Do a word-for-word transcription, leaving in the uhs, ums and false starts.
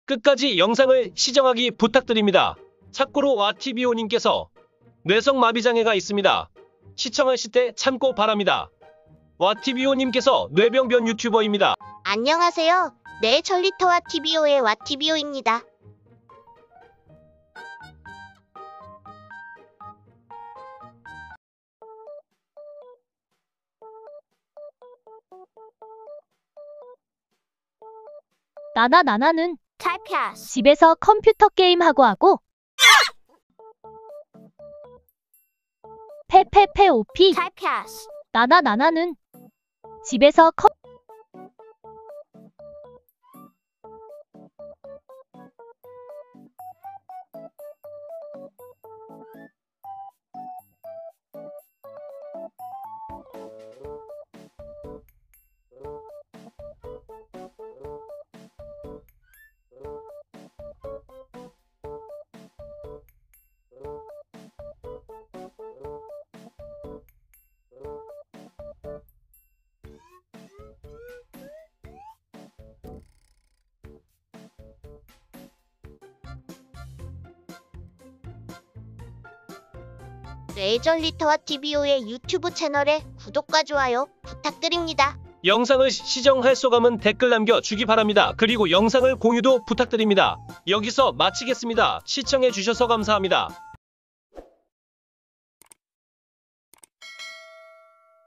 끝까지 영상을 시청하기 부탁드립니다. 참고로 와티비오님께서 뇌성마비장애가 있습니다. 시청하실 때 참고 바랍니다. 와티비오님께서 뇌병변 유튜버입니다. 안녕하세요. 네, 전리터 와티비오의 와티비오입니다. 나나 나나는 탈피아스. 집에서 컴퓨터 게임하고 하고 페페페 오피 탈피아스. 나나 나나는 집에서 컴 네, 전리터 와티비오의 유튜브 채널에 구독과 좋아요 부탁드립니다. 영상을 시청할 소감은 댓글 남겨주기 바랍니다. 그리고 영상을 공유도 부탁드립니다. 여기서 마치겠습니다. 시청해주셔서 감사합니다.